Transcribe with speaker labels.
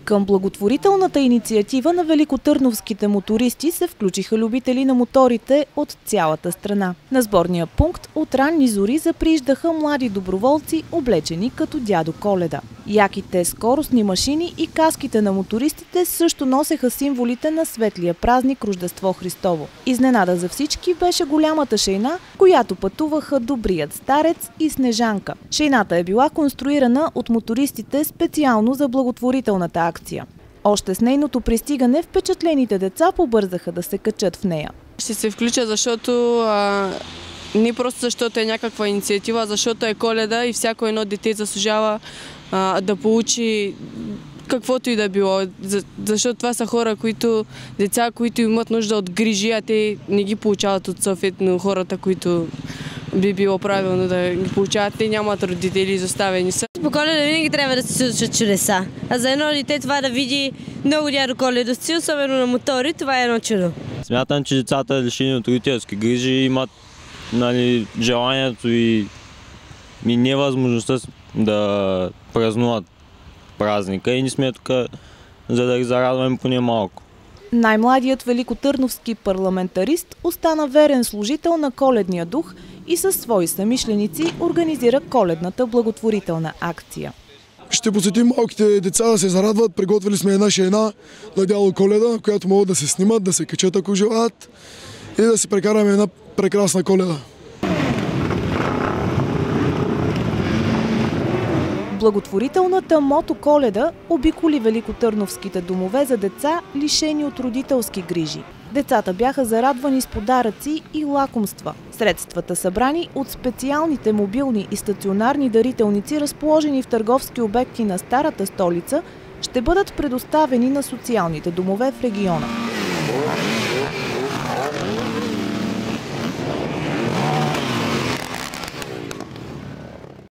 Speaker 1: Към благотворителната инициатива на великотърновските мотористи се включиха любители на моторите от цялата страна. На сборния пункт от ранни зори заприждаха млади доброволци, облечени като дядо Коледа. Яките скоростни машини и каските на мотористите също носеха символите на светлия празник Рождество Христово. Изненада за всички беше голямата шейна, която пътуваха добрият старец и Снежанка. Шейната е била конструирана от мотористите специално за благотворителната акция. Още с нейното пристигане впечатлените деца побързаха да се качат в нея.
Speaker 2: Ще се включа, защото не просто защото е някаква инициатива, защото е Коледа и всяко едно дете заслужава да получи каквото и да било. Защото това са хора, деца, които имат нужда от грижи, а те не ги получават от съответно хората, които би било правилно да ги получават. Те нямат родители, изоставени са.
Speaker 3: По Коледа винаги трябва да се случат чудеса. А за едно дете това да види много дядо Коледовци, особено на мотори, това е едно чудо.
Speaker 4: Смятам, че децата, лишени от родителски грижи, имат желанието и невъзможността да празнуват празника и ние сме тук, за да ги зарадваме поне малко.
Speaker 1: Най-младият великотърновски парламентарист остана верен служител на коледния дух и със свои съмишленици организира коледната благотворителна акция.
Speaker 5: Ще посетим малките деца да се зарадват. Приготвили сме една шейна на дядо Коледа, която могат да се снимат, да се качат ако желаят и да си прекараме една прекрасна Коледа.
Speaker 1: Благотворителната мотоколеда обиколи великотърновските домове за деца, лишени от родителски грижи. Децата бяха зарадвани с подаръци и лакомства. Средствата, събрани от специалните мобилни и стационарни дарителници, разположени в търговски обекти на Старата столица, ще бъдат предоставени на социалните домове в региона.